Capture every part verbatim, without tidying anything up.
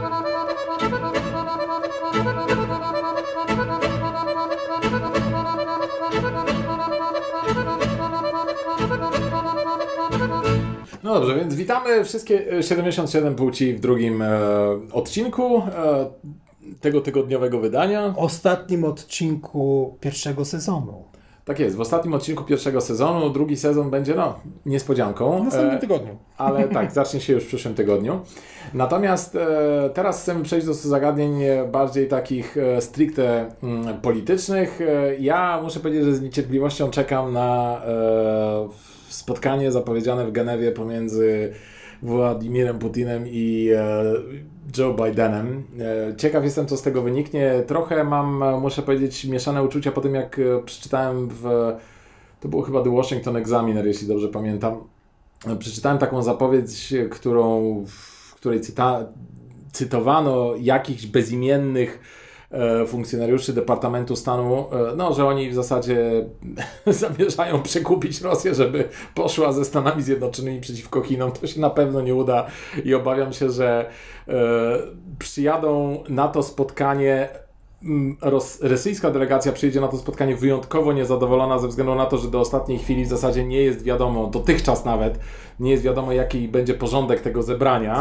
No dobrze, więc witamy wszystkie siedemdziesiąt siedem płci w drugim e, odcinku e, tego tygodniowego wydania. Ostatnim odcinku pierwszego sezonu. Tak jest, w ostatnim odcinku pierwszego sezonu. Drugi sezon będzie, no, niespodzianką. W następnym tygodniu. E, ale tak, zacznie się już w przyszłym tygodniu. Natomiast e, teraz chcemy przejść do zagadnień bardziej takich e, stricte mm, politycznych. E, ja muszę powiedzieć, że z niecierpliwością czekam na e, spotkanie zapowiedziane w Genewie pomiędzy Władimirem Putinem i e, Joe Bidenem. E, ciekaw jestem, co z tego wyniknie. Trochę mam, muszę powiedzieć, mieszane uczucia po tym, jak przeczytałem w... To było chyba The Washington Examiner, jeśli dobrze pamiętam. Przeczytałem taką zapowiedź, którą, w której cyta, cytowano jakichś bezimiennych funkcjonariuszy Departamentu Stanu, no, że oni w zasadzie zamierzają przekupić Rosję, żeby poszła ze Stanami Zjednoczonymi przeciwko Chinom. To się na pewno nie uda i obawiam się, że e, przyjadą na to spotkanie, Ros- rosyjska delegacja przyjdzie na to spotkanie wyjątkowo niezadowolona ze względu na to, że do ostatniej chwili w zasadzie nie jest wiadomo, dotychczas nawet nie jest wiadomo, jaki będzie porządek tego zebrania.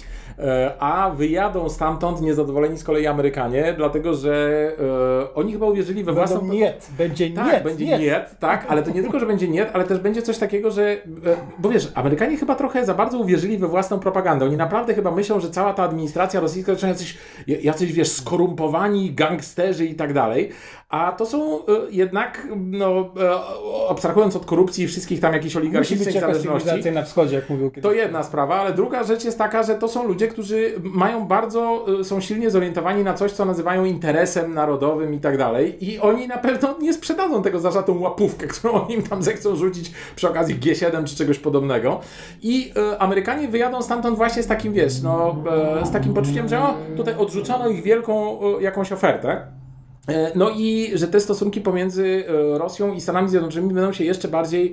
A wyjadą stamtąd niezadowoleni z kolei Amerykanie, dlatego że e, oni chyba uwierzyli we własną... Niet, będzie tak, niet, będzie niet. niet, tak, ale to nie tylko, że będzie niet, ale też będzie coś takiego, że... E, bo wiesz, Amerykanie chyba trochę za bardzo uwierzyli we własną propagandę. Oni naprawdę chyba myślą, że cała ta administracja rosyjska to są jacyś, jacyś wiesz, skorumpowani gangsterzy i tak dalej, a to są e, jednak, no, e, abstrahując od korupcji i wszystkich tam jakichś oligarchicznych zależności... Musi być jakaś na wschodzie, jak mówił kiedyś. To jedna sprawa, ale druga rzecz jest taka, że to są ludzie, którzy mają bardzo, są silnie zorientowani na coś, co nazywają interesem narodowym i tak dalej. I oni na pewno nie sprzedadzą tego za żadną łapówkę, którą oni im tam zechcą rzucić przy okazji G siedem czy czegoś podobnego. I e, Amerykanie wyjadą stamtąd właśnie z takim, wiesz, no, e, z takim poczuciem, że o, tutaj odrzucono ich wielką e, jakąś ofertę. No i że te stosunki pomiędzy Rosją i Stanami Zjednoczonymi będą się jeszcze bardziej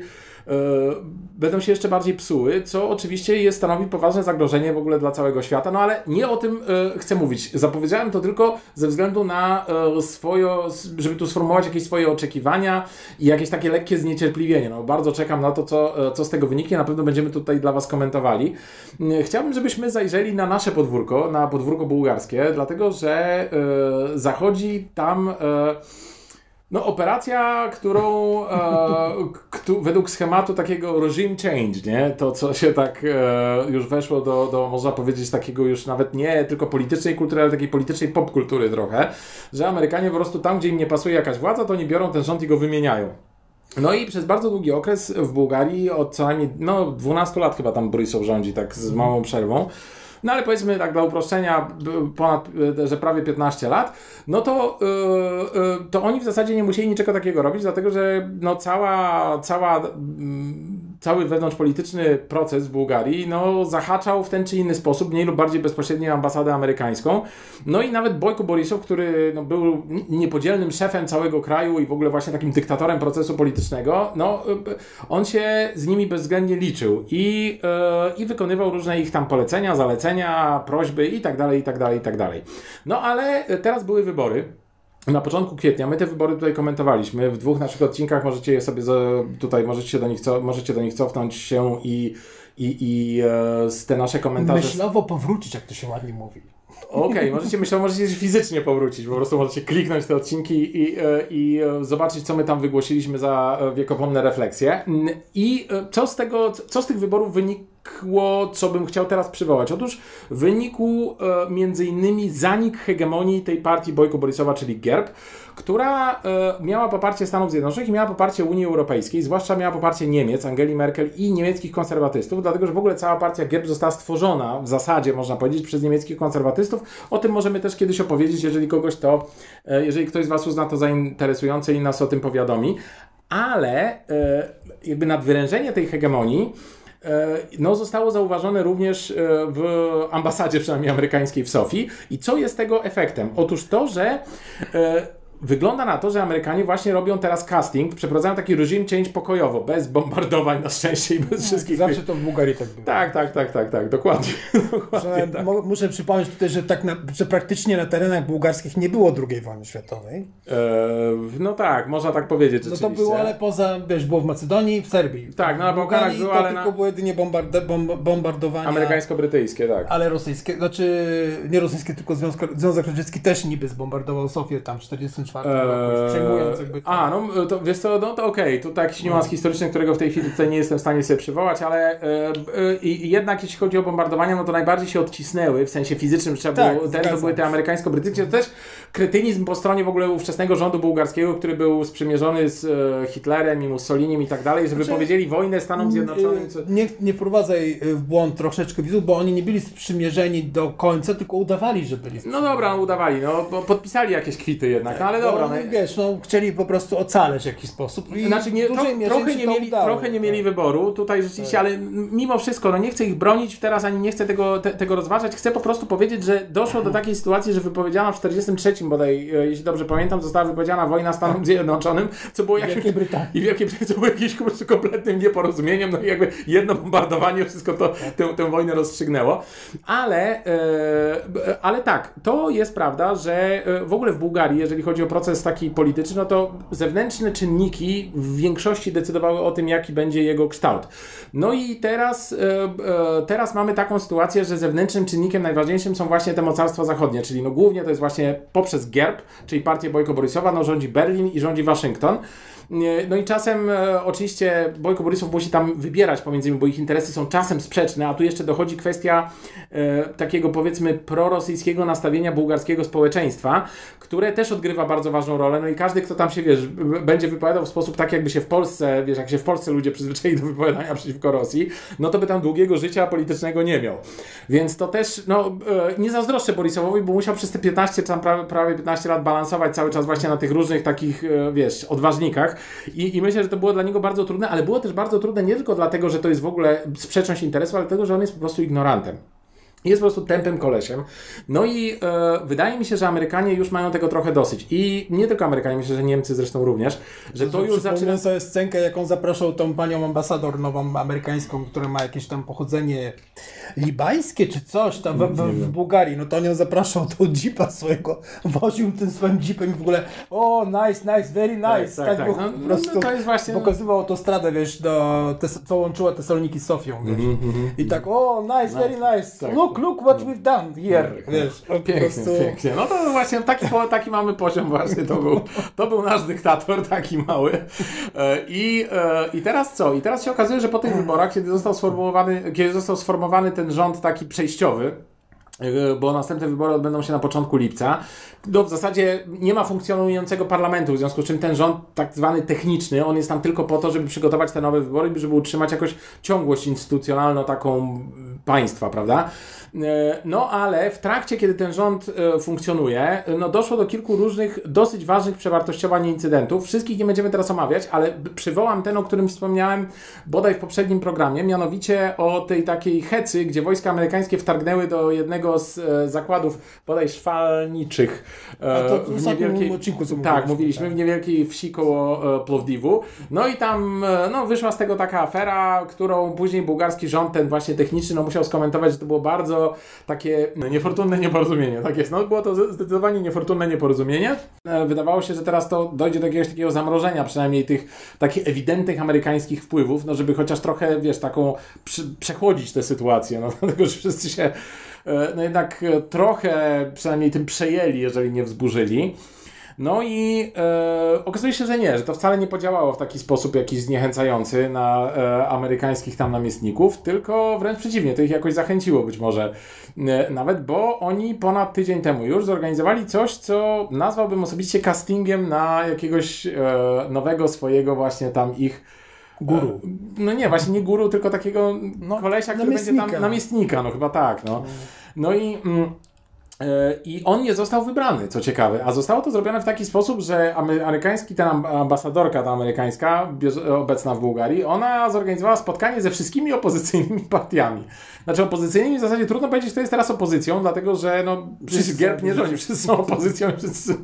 będą się jeszcze bardziej psuły, co oczywiście jest, stanowi poważne zagrożenie w ogóle dla całego świata, no ale nie o tym chcę mówić. Zapowiedziałem to tylko ze względu na swoje, żeby tu sformułować jakieś swoje oczekiwania i jakieś takie lekkie zniecierpliwienie. No, bardzo czekam na to, co, co z tego wyniknie. Na pewno będziemy tutaj dla Was komentowali. Chciałbym, żebyśmy zajrzeli na nasze podwórko, na podwórko bułgarskie, dlatego, że zachodzi tam no, operacja, którą e, kto, według schematu takiego regime change, nie? To, co się tak e, już weszło do, do, można powiedzieć, takiego już nawet nie tylko politycznej kultury, ale takiej politycznej popkultury trochę, że Amerykanie po prostu tam, gdzie im nie pasuje jakaś władza, to oni biorą ten rząd i go wymieniają. No i przez bardzo długi okres w Bułgarii, od co najmniej no, dwunastu lat chyba tam Borysow rządzi, tak z małą przerwą. No ale powiedzmy tak dla uproszczenia, ponad, że prawie piętnaście lat, no to, yy, yy, to oni w zasadzie nie musieli niczego takiego robić, dlatego że no cała, cała, yy, cały wewnątrzpolityczny proces w Bułgarii no, zahaczał w ten czy inny sposób, mniej lub bardziej bezpośrednio ambasadę amerykańską. No i nawet Bojko Borysow, który no, był niepodzielnym szefem całego kraju i w ogóle właśnie takim dyktatorem procesu politycznego, no yy, on się z nimi bezwzględnie liczył i, yy, i wykonywał różne ich tam polecenia, zalecenia, prośby i tak dalej, i tak dalej, i tak dalej. No ale teraz były wybory. Na początku kwietnia, my te wybory tutaj komentowaliśmy, w dwóch naszych odcinkach możecie je sobie tutaj, możecie się do nich, co, możecie do nich cofnąć się i, i, i e, z te nasze komentarze... Myślowo powrócić, jak to się ładnie mówi. Okej, okay, możecie, myślę, możecie fizycznie powrócić, po prostu możecie kliknąć te odcinki i, i, i zobaczyć, co my tam wygłosiliśmy za wiekopomne refleksje. I co z tego, co z tych wyborów wynikło, co bym chciał teraz przywołać? Otóż wynikł e, między innymi zanik hegemonii tej partii Bojko Borysowa, czyli G E R B, która e, miała poparcie Stanów Zjednoczonych i miała poparcie Unii Europejskiej, zwłaszcza miała poparcie Niemiec, Angeli Merkel i niemieckich konserwatystów, dlatego że w ogóle cała partia G E R B została stworzona w zasadzie, można powiedzieć, przez niemieckich konserwatystów. O tym możemy też kiedyś opowiedzieć, jeżeli kogoś to, e, jeżeli ktoś z Was uzna to zainteresujące i nas o tym powiadomi. Ale e, jakby nadwyrężenie tej hegemonii no, zostało zauważone również w ambasadzie, przynajmniej amerykańskiej w Sofii. I co jest tego efektem? Otóż to, że wygląda na to, że Amerykanie właśnie robią teraz casting, przeprowadzają taki regime change pokojowo, bez bombardowań na szczęście i bez No, wszystkich... zawsze to w Bułgarii tak było. Tak, tak, tak, tak, tak, dokładnie. dokładnie Że, tak. mo- muszę przypomnieć tutaj, że, tak na, że praktycznie na terenach bułgarskich nie było drugiej wojny światowej. Eee, no tak, można tak powiedzieć No to rzeczywiście. było, ale poza, wiesz, było w Macedonii i w Serbii. Tak, no na w Bałkanach Bułgarii było, to ale tylko na... było jedynie bombarde- bomb- bombardowania. Amerykańsko-brytyjskie, tak. Ale rosyjskie, znaczy nie rosyjskie, tylko Związek, Związek Radziecki też niby zbombardował Sofię tam w czterdziestym czwartym roku, przejmując jakby... A, no to wiesz co, no to okej, okay. To jakiś niuans historyczny, którego w tej chwili tutaj nie jestem w stanie sobie przywołać, ale e, e, i jednak jeśli chodzi o bombardowania, no to najbardziej się odcisnęły, w sensie fizycznym, trzeba Tak, było, ten, to zgadzam były te się. amerykańsko-brytyjskie, to też kretynizm po stronie w ogóle ówczesnego rządu bułgarskiego, który był sprzymierzony z e, Hitlerem i Mussolinim i tak dalej, że Znaczy, wypowiedzieli wojnę Stanom Zjednoczonym. Co... Nie, nie wprowadzaj w błąd troszeczkę widzów, bo oni nie byli sprzymierzeni do końca, tylko udawali, że byli No dobra, no udawali, no bo podpisali jakieś kwity jednak, no ale Bo dobra. No, oni, wiesz, no chcieli po prostu ocaleć w jakiś sposób. I Znaczy nie, w dużej tro, mierze trochę, im się nie to mieli, udało. trochę nie mieli wyboru tutaj rzeczywiście, ale mimo wszystko, no nie chcę ich bronić teraz, ani nie chcę tego, te, tego rozważać, chcę po prostu powiedzieć, że doszło do takiej sytuacji, że wypowiedziana w czterdziestym trzecim bodaj, e, jeśli dobrze pamiętam, została wypowiedziana wojna Stanom Zjednoczonym, co było jakimś... Wielkiej Brytanii. I Wielkiej Brytanii, co było jakimś po prostu kompletnym nieporozumieniem, no i jakby jedno bombardowanie wszystko to, tę, tę wojnę rozstrzygnęło. Ale, e, ale tak, to jest prawda, że e, w ogóle w Bułgarii, jeżeli chodzi o proces taki polityczny, no to zewnętrzne czynniki w większości decydowały o tym, jaki będzie jego kształt. No i teraz, e, e, teraz mamy taką sytuację, że zewnętrznym czynnikiem najważniejszym są właśnie te mocarstwa zachodnie, czyli no głównie to jest właśnie poprzez GERB, czyli partię Bojko Borysowa, no rządzi Berlin i rządzi Waszyngton. No i czasem e, oczywiście Bojko Borysow musi tam wybierać pomiędzy nimi, bo ich interesy są czasem sprzeczne, a tu jeszcze dochodzi kwestia e, takiego powiedzmy prorosyjskiego nastawienia bułgarskiego społeczeństwa, które też odgrywa bardzo ważną rolę. No i każdy, kto tam się, wiesz, b- będzie wypowiadał w sposób tak, jakby się w Polsce, wiesz, jak się w Polsce ludzie przyzwyczaili do wypowiadania przeciwko Rosji, no to by tam długiego życia politycznego nie miał. Więc to też, no, e, nie zazdroszczę Borysowowi, bo musiał przez te piętnaście, czy tam prawie, prawie piętnaście lat balansować cały czas właśnie na tych różnych takich, e, wiesz, odważnikach. I, I myślę, że to było dla niego bardzo trudne, ale było też bardzo trudne nie tylko dlatego, że to jest w ogóle sprzeczność interesu, ale dlatego, że on jest po prostu ignorantem. Jest po prostu tępym kolesiem. No i e, wydaje mi się, że Amerykanie już mają tego trochę dosyć. I nie tylko Amerykanie, myślę, że Niemcy zresztą również, że to już zaczyna... Przypomnę sobie scenkę, jaką zapraszał tą panią ambasador nową amerykańską, która ma jakieś tam pochodzenie libańskie czy coś tam w, w, w Bułgarii. No to on ją zapraszał do jeepa swojego, woził tym swoim jeepem i w ogóle o, nice, nice, very nice. Tak, Tak, tak, bo tak. No, po prostu no to jest właśnie... pokazywał autostradę, wiesz, do, tes, co łączyła Tesaloniki z Sofią, wiesz. Mm, mm, I tak, o, nice, very nice. Tak. Look, look what we've done here. Tak, Wiesz, po pięknie, prostu... pięknie. No to właśnie taki, po- taki mamy poziom właśnie, to był, to był nasz dyktator, taki mały. E, I, e, I teraz co? I teraz się okazuje, że po tych wyborach, kiedy został sformułowany, kiedy został sformowany ten rząd taki przejściowy, e, bo następne wybory odbędą się na początku lipca, no w zasadzie nie ma funkcjonującego parlamentu, w związku z czym ten rząd tak zwany techniczny, on jest tam tylko po to, żeby przygotować te nowe wybory, żeby utrzymać jakoś ciągłość instytucjonalną taką państwa, prawda? No ale w trakcie, kiedy ten rząd funkcjonuje, no doszło do kilku różnych, dosyć ważnych przewartościowań incydentów. Wszystkich nie będziemy teraz omawiać, ale przywołam ten, o którym wspomniałem bodaj w poprzednim programie, mianowicie o tej takiej hecy, gdzie wojska amerykańskie wtargnęły do jednego z zakładów bodaj szwalniczych. A to w w niewielkiej, odcinku, co tak, mówiliśmy, tak. w niewielkiej wsi koło Plovdivu. No i tam no, wyszła z tego taka afera, którą później bułgarski rząd, ten właśnie techniczny, no musiał skomentować, że to było bardzo takie no, niefortunne nieporozumienie. Tak jest. No było to zdecydowanie niefortunne nieporozumienie. Wydawało się, że teraz to dojdzie do jakiegoś takiego zamrożenia, przynajmniej tych takich ewidentnych amerykańskich wpływów, no żeby chociaż trochę, wiesz, taką przy, przechłodzić tę sytuację, no dlatego, że wszyscy się no jednak trochę przynajmniej tym przejęli, jeżeli nie wzburzyli. No i e, okazuje się, że nie, że to wcale nie podziałało w taki sposób jakiś zniechęcający na e, amerykańskich tam namiestników, tylko wręcz przeciwnie, to ich jakoś zachęciło być może e, nawet, bo oni ponad tydzień temu już zorganizowali coś, co nazwałbym osobiście castingiem na jakiegoś e, nowego swojego właśnie tam ich guru. E, no nie, właśnie nie guru, tylko takiego no, kolesia, który będzie tam namiestnika, no chyba tak, no. No i... Mm, I on nie został wybrany, co ciekawe. A zostało to zrobione w taki sposób, że amerykański, ten ambasadorka ta amerykańska, obecna w Bułgarii, ona zorganizowała spotkanie ze wszystkimi opozycyjnymi partiami. Znaczy opozycyjnymi w zasadzie trudno powiedzieć, kto jest teraz opozycją, dlatego że no, przecież G E R B nie rządzi, wszyscy są opozycją. Wszyscy,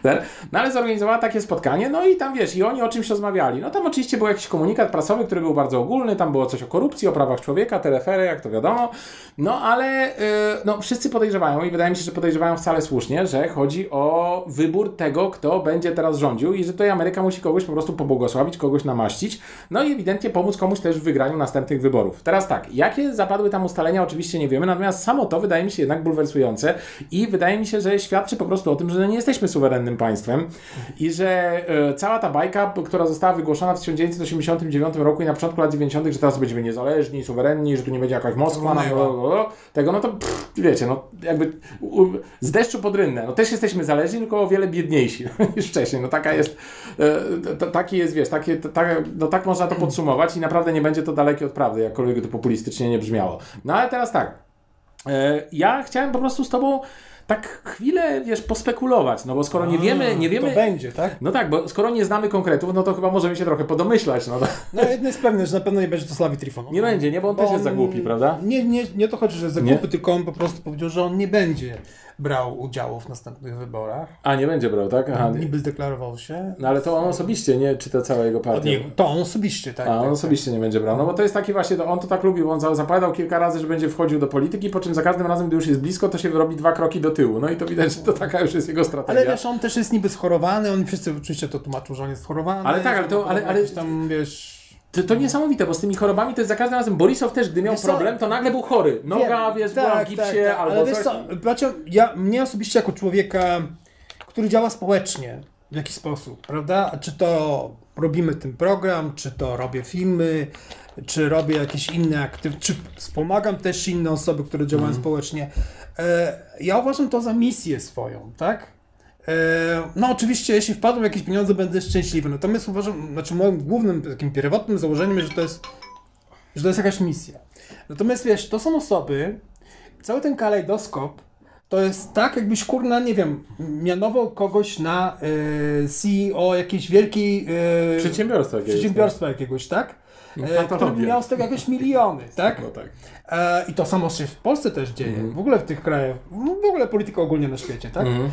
no ale zorganizowała takie spotkanie, no i tam wiesz, i oni o czymś rozmawiali. No tam oczywiście był jakiś komunikat prasowy, który był bardzo ogólny, tam było coś o korupcji, o prawach człowieka, telefery, jak to wiadomo. No ale yy, no, wszyscy podejrzewają i wydaje mi się, że podejrzewają wcale słusznie, że chodzi o wybór tego, kto będzie teraz rządził i że tutaj Ameryka musi kogoś po prostu pobłogosławić, kogoś namaścić, no i ewidentnie pomóc komuś też w wygraniu następnych wyborów. Teraz tak, jakie zapadły tam ustalenia, oczywiście nie wiemy, natomiast samo to wydaje mi się jednak bulwersujące i wydaje mi się, że świadczy po prostu o tym, że nie jesteśmy suwerennym państwem i że y, cała ta bajka, która została wygłoszona w tysiąc dziewięćset osiemdziesiątym dziewiątym roku i na początku lat dziewięćdziesiątych, że teraz będziemy niezależni, suwerenni, że tu nie będzie jakaś Moskwa, no, tego, no to pff, wiecie, no jakby u, z deszczu pod rynnę. No też jesteśmy zależni, tylko o wiele biedniejsi niż wcześniej. No taka jest, e, taki jest, wiesz, takie, tak, no tak można to podsumować i naprawdę nie będzie to dalekie od prawdy, jakkolwiek to populistycznie nie brzmiało. No ale teraz tak, e, ja chciałem po prostu z tobą tak chwilę, wiesz, pospekulować, no bo skoro nie wiemy, nie wiemy... To będzie, tak? No tak, bo skoro nie znamy konkretów, no to chyba możemy się trochę podomyślać, no to... No jedno jest pewne, że na pewno nie będzie to Slavi Trifonow. Nie będzie, nie, bo on bo też jest on, za głupi, prawda? Nie, nie, nie to chodzi, że jest za głupi, tylko on po prostu powiedział, że on nie będzie brał udziału w następnych wyborach. A, nie będzie brał, tak? Aha. Niby zdeklarował się. No ale to on osobiście, nie? Czy to cała jego partia? Nie, to on osobiście, tak. A, on tak, osobiście tak. nie będzie brał. No bo to jest taki właśnie, on to tak lubił, on zapowiadał kilka razy, że będzie wchodził do polityki, po czym za każdym razem, gdy już jest blisko, to się robi dwa kroki do tyłu. No i to widać, że to taka już jest jego strategia. Ale wiesz, on też jest niby schorowany, oni wszyscy oczywiście to tłumaczą, że on jest schorowany. Ale tak, ale to, ale, ale tam, wiesz... To, to niesamowite, bo z tymi chorobami to jest za każdym razem. Borisow też, gdy miał wiesz problem, to nagle był chory. Noga, wiesz, tak, była w gipsie, tak, tak. albo ale coś. Wiesz co, Bacio, ja, mnie osobiście jako człowieka, który działa społecznie w jakiś sposób, prawda? Czy to robimy ten program, czy to robię filmy, czy robię jakieś inne aktywności, czy wspomagam też inne osoby, które działają mm. społecznie. E, ja uważam to za misję swoją, tak? No oczywiście, jeśli wpadną jakieś pieniądze, będę szczęśliwy. Natomiast uważam, znaczy moim głównym, takim pierwotnym założeniem jest, że to jest, że to jest jakaś misja. Natomiast wiesz, to są osoby, cały ten kalejdoskop to jest tak, jakbyś kurna, nie wiem, mianował kogoś na y, C E O jakiejś wielkiej y, przedsiębiorstwa, jakiegoś, przedsiębiorstwa jakiegoś, tak? E, który miał z tego jakieś miliony, tak? No tak. E, I to samo się w Polsce też dzieje, mm. w ogóle w tych krajach, w ogóle polityka ogólnie na świecie, tak? Mm.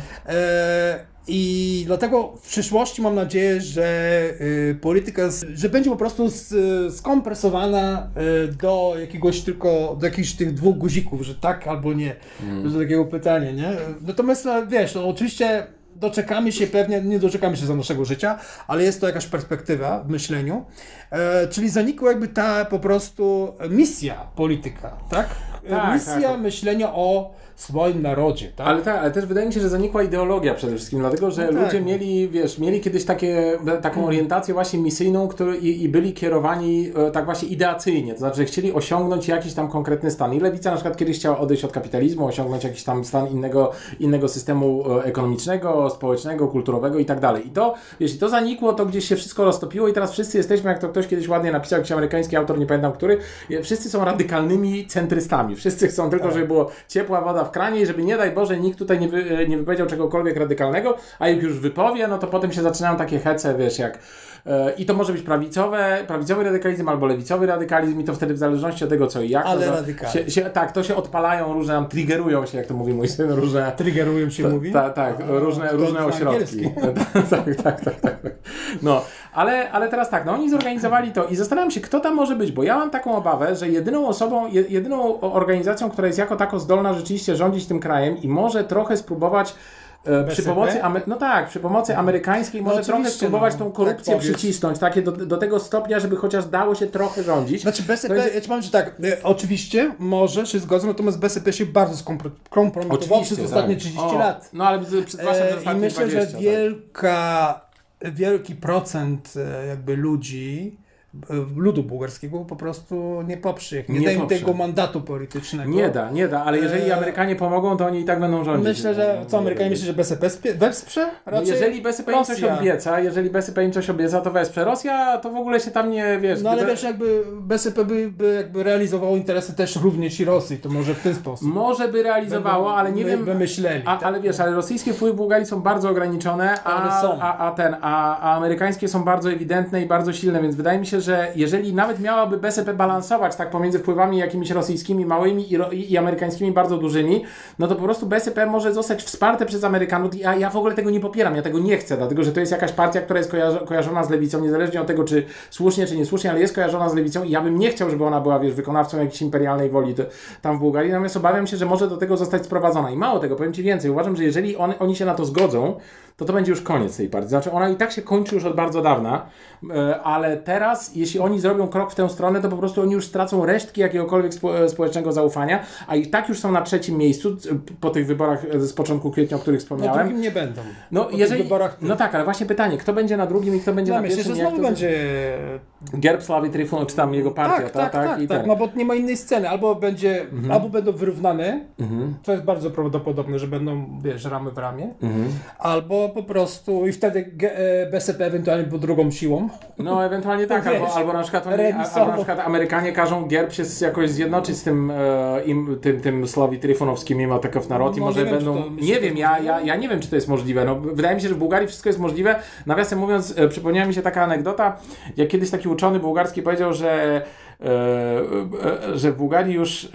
E, I dlatego w przyszłości mam nadzieję, że y, polityka, z, że będzie po prostu z, skompresowana y, do jakiegoś tylko, do jakichś tych dwóch guzików, że tak albo nie, mm. do takiego pytania, nie? Natomiast no, wiesz, no, oczywiście doczekamy się pewnie, nie doczekamy się za naszego życia, ale jest to jakaś perspektywa w myśleniu, e, czyli zanikła jakby ta po prostu misja polityka, tak? tak misja tak. myślenia o swoim narodzie, tak? Ale tak, ale też wydaje mi się, że zanikła ideologia przede wszystkim, dlatego, że no ludzie tak. mieli, wiesz, mieli kiedyś takie, taką orientację właśnie misyjną, który, i, i byli kierowani e, tak właśnie ideacyjnie, to znaczy, że chcieli osiągnąć jakiś tam konkretny stan. I lewica na przykład kiedyś chciała odejść od kapitalizmu, osiągnąć jakiś tam stan innego, innego systemu ekonomicznego, społecznego, kulturowego i tak dalej. I to, wiesz, i to zanikło, to gdzieś się wszystko roztopiło i teraz wszyscy jesteśmy, jak to ktoś kiedyś ładnie napisał, jakiś amerykański autor, nie pamiętam który, wszyscy są radykalnymi centrystami. Wszyscy chcą tylko, żeby było ciepła woda w kranie i żeby nie daj Boże nikt tutaj nie, wy, nie wypowiedział czegokolwiek radykalnego, a jak już wypowie, no to potem się zaczynają takie hece, wiesz, jak yy, i to może być prawicowe, prawicowy radykalizm albo lewicowy radykalizm i to wtedy w zależności od tego co i jak. Ale to, radykalizm. Się, się, tak, to się odpalają różne, tam triggerują się, jak to mówi mój syn, różne... Triggerują się ta, mówi? Ta, tak, a, różne, różne ośrodki. tak, tak, tak, tak. No, ale, ale teraz tak, no oni zorganizowali to i zastanawiam się, kto tam może być, bo ja mam taką obawę, że jedyną osobą, jedyną organizacją, która jest jako tako zdolna rzeczywiście rządzić tym krajem i może trochę spróbować e, przy pomocy, no tak, przy pomocy amerykańskiej no może trochę spróbować no, tą korupcję tak przycisnąć, takie do, do tego stopnia, żeby chociaż dało się trochę rządzić. Znaczy B S P, jest... ja ci powiem, że tak, e, oczywiście może się zgodzę, natomiast B S P się bardzo skompromitował przez tak. ostatnie trzydzieści o, lat. No ale przez e, I myślę, dwadzieścia, że wielka, tak. wielki procent jakby ludzi ludu bułgarskiego po prostu nie poprze. Nie, Nie nie da im poprze. tego mandatu politycznego. Nie da, nie da, ale jeżeli Amerykanie pomogą, to oni i tak będą rządzić. Myślę, że co Amerykanie myślą, że B S P spie- wesprze? No jeżeli B S P im coś obieca, jeżeli B S P im coś obieca, to wesprze. Rosja to w ogóle się tam nie, wiesz... No ale gdyby... wiesz, jakby B S P by, by jakby realizowało interesy też również i Rosji, to może w ten sposób. Może by realizowało, Będą ale nie my, wiem... Wymyśleli. A, ale wiesz, ale rosyjskie wpływy w Bułgarii są bardzo ograniczone, a, Ale są. a, a, ten, a, a amerykańskie są bardzo ewidentne i bardzo silne, więc wydaje mi się, że jeżeli nawet miałaby B S P balansować tak pomiędzy wpływami jakimiś rosyjskimi małymi i, ro, i, i amerykańskimi bardzo dużymi, no to po prostu B S P może zostać wsparte przez Amerykanów. Ja, ja w ogóle tego nie popieram, ja tego nie chcę, dlatego że to jest jakaś partia, która jest kojarzy, kojarzona z lewicą, niezależnie od tego, czy słusznie, czy niesłusznie, ale jest kojarzona z lewicą i ja bym nie chciał, żeby ona była, wiesz, wykonawcą jakiejś imperialnej woli to, tam w Bułgarii, natomiast obawiam się, że może do tego zostać sprowadzona. I mało tego, powiem Ci więcej, uważam, że jeżeli on, oni się na to zgodzą, to to będzie już koniec tej partii. Znaczy ona i tak się kończy już od bardzo dawna, ale teraz, jeśli oni zrobią krok w tę stronę, to po prostu oni już stracą resztki jakiegokolwiek spo, społecznego zaufania, a i tak już są na trzecim miejscu po tych wyborach z początku kwietnia, o których wspomniałem. Na drugim nie będą. No, po jeżeli, tych wyborach no tak, ale właśnie pytanie, kto będzie na drugim i kto będzie no, na myślę, pierwszym? że znowu to... będzie... Gerb Sławy Tryfon, czy tam jego partia, tak, ta, tak, tak, tak, i tak, ten. no bo nie ma innej sceny. Albo będzie, Mhm. albo będą wyrównane, Mhm. co jest bardzo prawdopodobne, że będą, wiesz, ramy w ramię, Mhm. albo po prostu i wtedy G- e, B S P ewentualnie pod drugą siłą. No ewentualnie tak, Wiesz, albo, albo, na przykład oni, remisowo. albo na przykład Amerykanie każą Gerb się z, jakoś zjednoczyć z tym, e, im, tym, tym Sławi Tryfonowskim mimo Takow Narod i No, może nie wiem, będą... czy to- myślę, nie że wiem, to ja, możliwe. ja, ja nie wiem, czy to jest możliwe. No, wydaje mi się, że w Bułgarii wszystko jest możliwe. Nawiasem mówiąc, e, przypomniała mi się taka anegdota, jak kiedyś taki uczony bułgarski powiedział, że E, e, że w Bułgarii już e,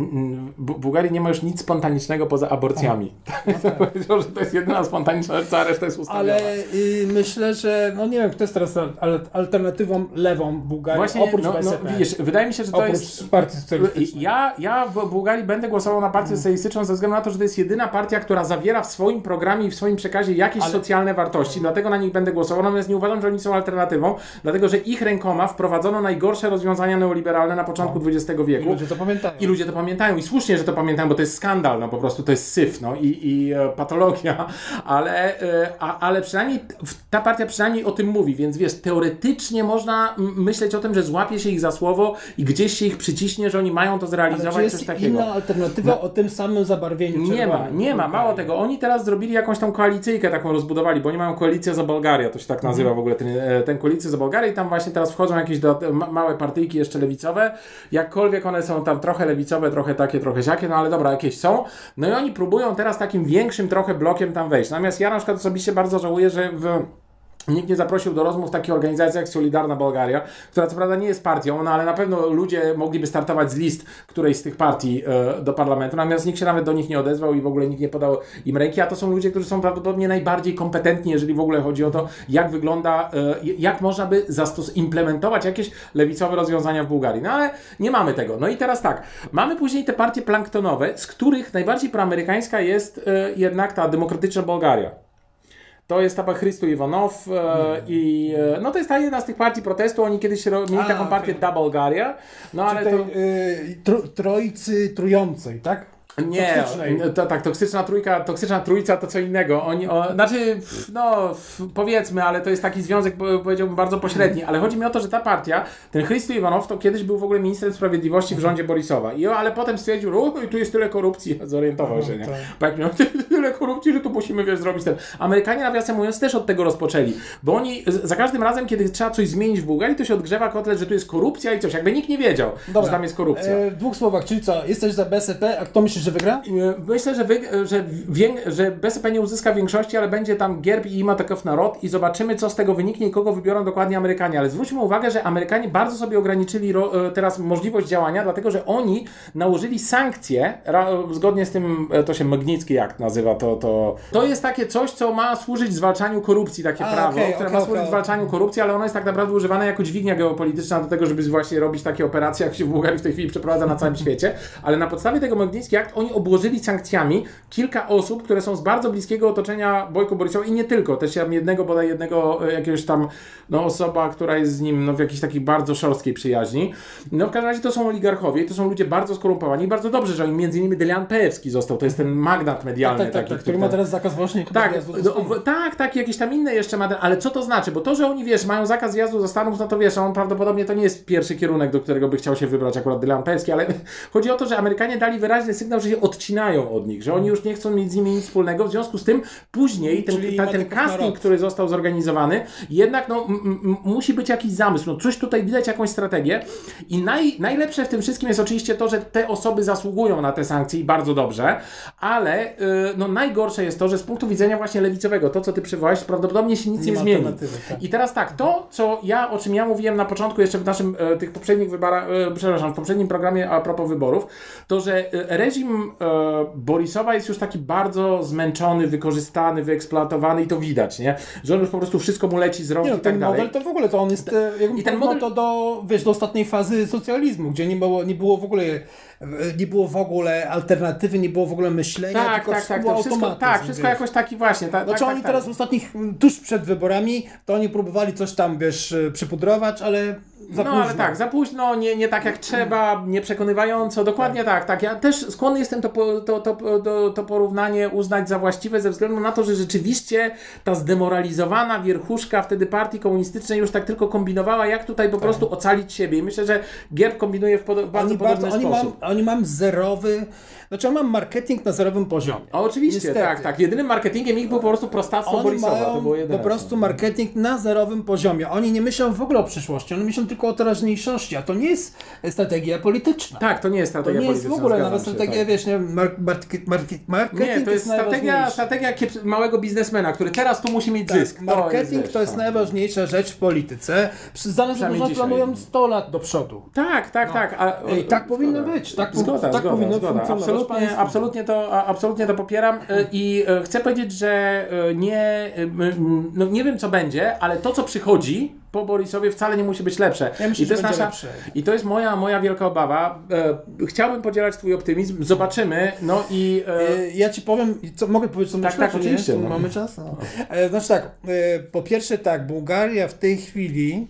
w Bułgarii nie ma już nic spontanicznego poza aborcjami. No tak. Powiedział, że to jest jedyna spontaniczna rzecz, a reszta jest ustawiona. Ale y, myślę, że no nie wiem, kto jest teraz al- alternatywą lewą Bułgarii, Właśnie, oprócz no, B S P. no, widzisz, wydaje mi się, że to oprócz jest... partii socjalistycznej. Ja, ja w Bułgarii będę głosował na partię socjalistyczną ze względu na to, że to jest jedyna partia, która zawiera w swoim programie i w swoim przekazie jakieś Ale- socjalne wartości, dlatego na nich będę głosował, natomiast nie uważam, że oni są alternatywą, dlatego że ich rękoma wprowadzono najgorsze rozwiązania neoliberalne na początku dwudziestego I wieku. ludzie to pamiętają. I ludzie to pamiętają i słusznie, że to pamiętają, bo to jest skandal, no po prostu to jest syf, no i, i e, patologia, ale, e, a, ale przynajmniej t- ta partia przynajmniej o tym mówi, więc wiesz, teoretycznie można m- myśleć o tym, że złapie się ich za słowo i gdzieś się ich przyciśnie, że oni mają to Ale zrealizować, czy jest coś takiego. inna alternatywa o tym samym zabarwieniu Nie ma, czerwonym? nie ma, mało tego. Oni teraz zrobili jakąś tą koalicyjkę taką rozbudowali, bo oni mają koalicję za Bułgarię, to się tak nazywa Mhm. w ogóle, ten, e, ten koalicję za Bułgarię i tam właśnie teraz wchodzą jakieś do, ma, małe partyjki jeszcze lewicowe, jakkolwiek one są tam trochę lewicowe, trochę takie, trochę siakie, no ale dobra, jakieś są. No i oni próbują teraz takim większym trochę blokiem tam wejść. Natomiast ja na przykład osobiście bardzo żałuję, że w... nikt nie zaprosił do rozmów takiej organizacji jak Solidarna Bułgaria, która co prawda nie jest partią, no ale na pewno ludzie mogliby startować z list którejś z tych partii e, do parlamentu, natomiast nikt się nawet do nich nie odezwał i w ogóle nikt nie podał im ręki, a to są ludzie, którzy są prawdopodobnie najbardziej kompetentni, jeżeli w ogóle chodzi o to, jak wygląda, e, jak można by zastos- implementować jakieś lewicowe rozwiązania w Bułgarii. No ale nie mamy tego. No i teraz tak, mamy później te partie planktonowe, z których najbardziej proamerykańska jest e, jednak ta Demokratyczna Bułgaria. To jest ta Hrystu Iwanow e, i e, no to jest ta jedna z tych partii protestu. Oni kiedyś ro, mieli A, taką partię okej. Da Bułgaria, no ale Tej, to... y, tro, troicy trującej, tak? Nie, Toksycznej. to tak, toksyczna trójka, toksyczna trójca to co innego. Oni, o, znaczy, pff, no pff, powiedzmy, ale to jest taki związek, po- powiedziałbym, bardzo pośredni, ale chodzi mi o to, że ta partia, ten Hrystu Iwanow, to kiedyś był w ogóle ministrem sprawiedliwości w rządzie Borisowa. I, ale potem stwierdził, o, tu jest tyle korupcji, zorientował się, nie? tak. Bo jak miał tyle korupcji, że tu musimy, wiesz, zrobić ten. Amerykanie, nawiasem mówiąc, też od tego rozpoczęli, bo oni z- za każdym razem, kiedy trzeba coś zmienić w Bułgarii, to się odgrzewa kotlet, że tu jest korupcja i coś, jakby nikt nie wiedział, że tam jest korupcja. E, w dwóch słowach, czyli co, jesteś za B S P, a kto myślisz, że wygra? Myślę, że, wy, że, wię, że B S P nie uzyska większości, ale będzie tam Gerb i ima Takow Narod i zobaczymy, co z tego wyniknie i kogo wybiorą dokładnie Amerykanie. Ale zwróćmy uwagę, że Amerykanie bardzo sobie ograniczyli ro, teraz możliwość działania, dlatego że oni nałożyli sankcje, ra, zgodnie z tym, to się Magnicki Akt nazywa, to, to, to jest takie coś, co ma służyć zwalczaniu korupcji, takie A, prawo, okej, które okej, ma służyć okej. zwalczaniu korupcji, ale ono jest tak naprawdę używane jako dźwignia geopolityczna do tego, żeby właśnie robić takie operacje, jak się w Bułgarii w tej chwili przeprowadza na całym świecie. Ale na podstawie tego Magnicki Akt tak, oni obłożyli sankcjami kilka osób, które są z bardzo bliskiego otoczenia Bojko Borisowa i nie tylko, też ja jednego, bodaj jednego jakiegoś tam, no osoba, która jest z nim no, w jakiejś takiej bardzo szorstkiej przyjaźni. No w każdym razie to są oligarchowie i to są ludzie bardzo skorumpowani i bardzo dobrze, że oni między innymi Delian Peewski został, to jest ten magnat medialny. Tak, tak, taki, tak, który ma teraz zakaz właśnie tak, no, tak, tak, jakieś tam inne jeszcze ma, ale co to znaczy? Bo to, że oni, wiesz, mają zakaz wjazdu do Stanów, no to wiesz, on prawdopodobnie to nie jest pierwszy kierunek, do którego by chciał się wybrać akurat Delian Peewski, ale chodzi o to, że Amerykanie dali wyraźny sygnał, że się odcinają od nich, że oni już nie chcą mieć z nimi nic wspólnego, w związku z tym później ten, ta, ten casting, który został zorganizowany, jednak no, m, m, musi być jakiś zamysł, no coś tutaj widać, jakąś strategię i naj, najlepsze w tym wszystkim jest oczywiście to, że te osoby zasługują na te sankcje i bardzo dobrze, ale yy, no najgorsze jest to, że z punktu widzenia właśnie lewicowego, to co ty przywołałeś, prawdopodobnie się nic nie, nie zmieni. Tak. I teraz tak, to co ja, o czym ja mówiłem na początku jeszcze w naszym e, tych poprzednich wyborach, e, przepraszam, w poprzednim programie a propos wyborów, to że e, reżim e, Borisowa jest już taki bardzo zmęczony, wykorzystany, wyeksploatowany i to widać, nie? Że on już po prostu wszystko mu leci z rąk nie, i tak dalej. Model to w ogóle, to on jest, I ten model to do, wiesz, do ostatniej fazy socjalizmu, gdzie nie było, nie było w ogóle nie było w ogóle alternatywy, nie było w ogóle myślenia, tak, tylko tak, tak, to wszystko, tak, wszystko jakoś taki właśnie. Ta, znaczy tak, oni tak, teraz tak. w ostatnich, tuż przed wyborami, to oni próbowali coś tam, wiesz, przypudrować, ale za no późno. ale tak, za późno, nie, nie tak jak trzeba, nieprzekonywająco, dokładnie tak. tak, tak. Ja też skłonny jestem to, to, to, to, to porównanie uznać za właściwe ze względu na to, że rzeczywiście ta zdemoralizowana wierchuszka wtedy partii komunistycznej już tak tylko kombinowała, jak tutaj po tak. prostu ocalić siebie. I myślę, że Gierb kombinuje w, pod, w bardzo oni podobny bardzo, sposób. Oni mam, oni mam zerowy, znaczy on mam marketing na zerowym poziomie. O, oczywiście, Niestety. tak, tak. Jedynym marketingiem ich był po prostu prostactwo oni Borisowa. Mają to było jedyne. po prostu marketing na zerowym poziomie. Oni nie myślą w ogóle o przyszłości, oni myślą tylko o teraźniejszości, a to nie jest strategia polityczna. Tak, to nie jest strategia polityczna. To nie jest w ogóle nawet strategia, tak. wiesz, nie, market, market, marketing nie, to jest, jest strategia, strategia małego biznesmena, który teraz tu musi mieć tak, zysk. Marketing to jest, to jest najważniejsza rzecz w polityce. Zdane że planują sto lat do przodu. Tak, tak, no. tak. A, Ej, tak zgoda. powinno być. Tak, zgoda, tak zgoda, powinno zgoda. Absolutnie, absolutnie, to, absolutnie to popieram i chcę powiedzieć, że nie, no nie wiem co będzie, ale to co przychodzi po Borisowie wcale nie musi być lepsze. Ja myślę, I to jest nasza, lepsze. I to jest moja, moja wielka obawa. E, chciałbym podzielać twój optymizm, zobaczymy. No i e... ja ci powiem, co mogę powiedzieć, co tak, myślę, tak, oczywiście. No. Mamy czas? No. E, znaczy tak, e, po pierwsze tak, Bułgaria w tej chwili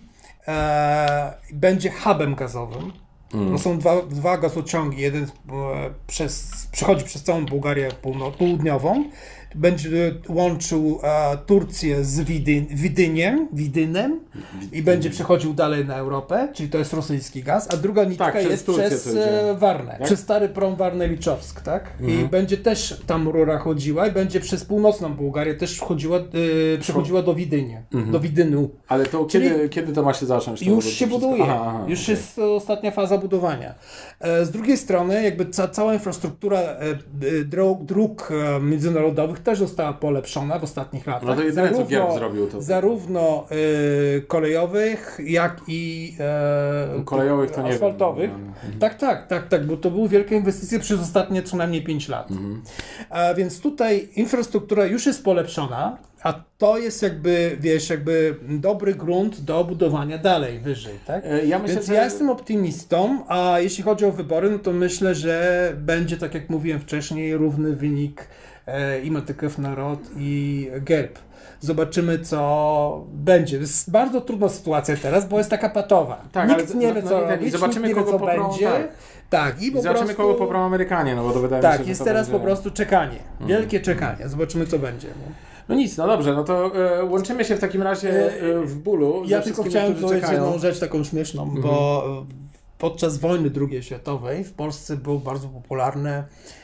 e, będzie hubem gazowym. Mm. To są dwa, dwa gazociągi. Jeden e, przez, przechodzi przez całą Bułgarię południową. Będzie łączył e, Turcję z Widyn, Widyniem, Widynem i będzie przechodził dalej na Europę, czyli to jest rosyjski gaz, a druga nitka tak, jest Turcję przez e, Warnę, jak? przez stary prom Warnę-Liczowsk, tak? Mhm. I będzie też tam rura chodziła i będzie przez północną Bułgarię też wchodziła, e, przechodziła do Widynia, mhm. do Widynu. Ale to czyli kiedy, kiedy to ma się zacząć? To już się buduje, aha, aha, już okay. jest ostatnia faza budowania. E, z drugiej strony jakby ca, cała infrastruktura e, dróg, dróg e, międzynarodowych też została polepszona w ostatnich latach. No to jedyne, zarówno, co Gierb zrobił. To... Zarówno y, kolejowych, jak i y, kolejowych to asfaltowych. Nie wiem. Tak, tak, tak, tak, bo to były wielkie inwestycje przez ostatnie co najmniej pięć lat. Mhm. A więc tutaj infrastruktura już jest polepszona, a to jest jakby, wiesz, jakby dobry grunt do budowania dalej, wyżej, tak? Ja myślę, Więc że... ja jestem optymistą, a jeśli chodzi o wybory, no to myślę, że będzie, tak jak mówiłem wcześniej, równy wynik i Matykew Narod i Gierb. Zobaczymy, co będzie. To jest bardzo trudna sytuacja teraz, bo jest taka patowa. Tak, nikt ale, nie no, wie, no, co no, robić, zobaczymy, nikt nie wie, co poprą, będzie. Tak. Tak, i po zobaczymy, prostu... kogo poprą Amerykanie, no bo to wydaje tak, mi się, że jest to teraz będzie... po prostu czekanie. Wielkie hmm. czekanie. Zobaczymy, co będzie. No. No nic, no dobrze, no to e, łączymy się w takim razie e, w bólu. Ja tylko chciałem powiedzieć jedną rzecz taką śmieszną, mhm. bo podczas wojny drugiej światowej w Polsce było bardzo popularne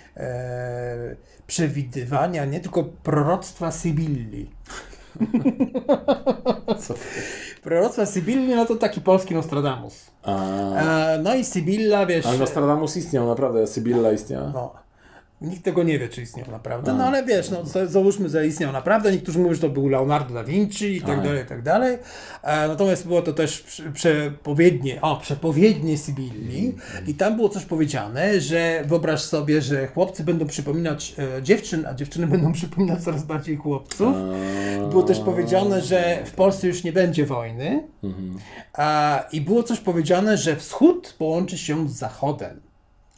e, przewidywania, nie tylko proroctwa Sybilli. Co? Proroctwa Sybilli, no to taki polski Nostradamus. E, no i Sybilla, wiesz... Ale Nostradamus istniał, naprawdę, Sybilla istniała. No. Nikt tego nie wie, czy istniał naprawdę, no ale wiesz, no załóżmy, że istniał naprawdę, niektórzy mówią, że to był Leonardo da Vinci i tak A. dalej, i tak dalej, e, natomiast było to też przepowiednie, o, przepowiednie Sybilli i tam było coś powiedziane, że wyobraź sobie, że chłopcy będą przypominać e, dziewczyn, a dziewczyny będą przypominać coraz bardziej chłopców. A. Było też powiedziane, że w Polsce już nie będzie wojny mhm. a, i było coś powiedziane, że wschód połączy się z zachodem.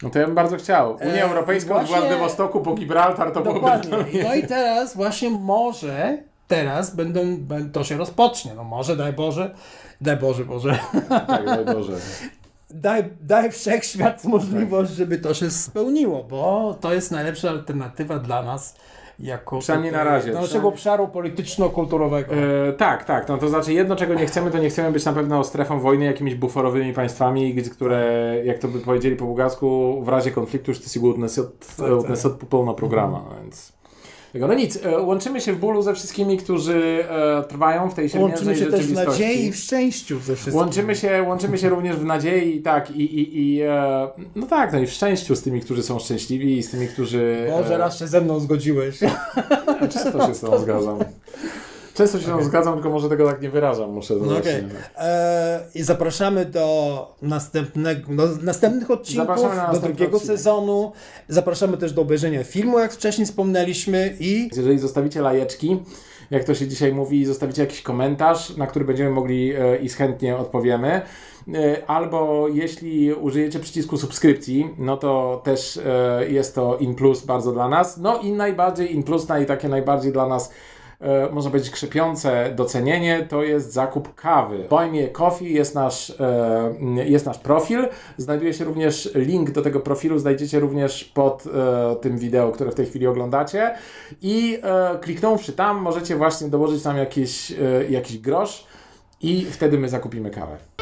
No to ja bym bardzo chciał. Unię E, Europejską właśnie... od Władywostoku po Gibraltar to byłoby... Dokładnie. No i teraz właśnie może, teraz będą, to się rozpocznie. No może, daj Boże, daj Boże, Boże. Tak, daj Boże. Daj, daj wszechświat możliwość, żeby to się spełniło, bo to jest najlepsza alternatywa dla nas jako Przynajmniej na razie. naszego Przynajmniej... obszaru polityczno-kulturowego. E, tak, tak. No to znaczy jedno, czego nie chcemy, to nie chcemy być na pewno strefą wojny jakimiś buforowymi państwami, które, jak to by powiedzieli po bułgarsku, w razie konfliktu już to jest odnesot pełna programa, Mhm. więc... No nic, łączymy się w bólu ze wszystkimi, którzy e, trwają w tej siermiężnej rzeczywistości. Łączymy się też w nadziei i w szczęściu ze wszystkimi. Łączymy się, łączymy się również w nadziei, tak, i, i, i e, no tak, no i w szczęściu z tymi, którzy są szczęśliwi i z tymi, którzy... Boże, e, raz się ze mną zgodziłeś. Ja często się z tą zgadzam. Często się z tą okay. zgadzam, tylko może tego tak nie wyrażam, muszę no okay. e, I zapraszamy do następnego, do następnych odcinków, do drugiego odcinek. sezonu. Zapraszamy też do obejrzenia filmu, jak wcześniej wspomnieliśmy. I jeżeli zostawicie lajeczki, jak to się dzisiaj mówi, zostawicie jakiś komentarz, na który będziemy mogli e, i chętnie odpowiemy. E, albo jeśli użyjecie przycisku subskrypcji, no to też e, jest to in plus bardzo dla nas. No i najbardziej in plus, i takie najbardziej dla nas E, można powiedzieć krzepiące docenienie, to jest zakup kawy. Buy Me a Coffee jest nasz, e, jest nasz profil. Znajduje się również link do tego profilu, znajdziecie również pod e, tym wideo, które w tej chwili oglądacie. I e, kliknąwszy tam, możecie właśnie dołożyć tam jakiś, e, jakiś grosz i wtedy my zakupimy kawę.